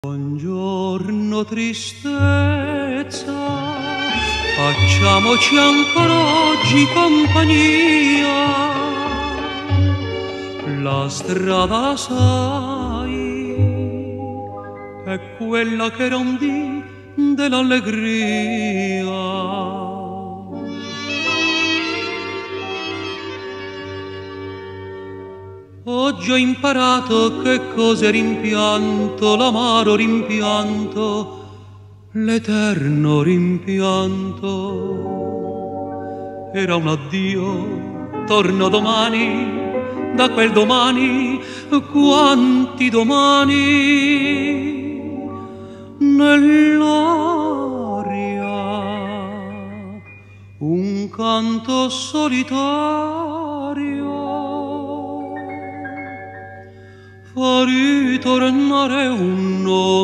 Buongiorno tristezza, facciamoci ancora oggi compagnia. La strada la sai, è quella che era un dì dell'allegria. Oggi ho imparato che cos'è rimpianto, l'amaro rimpianto, l'eterno rimpianto. Era un addio, torno domani, da quel domani, quanti domani, nell'aria un canto solitario fa ritornare un nome.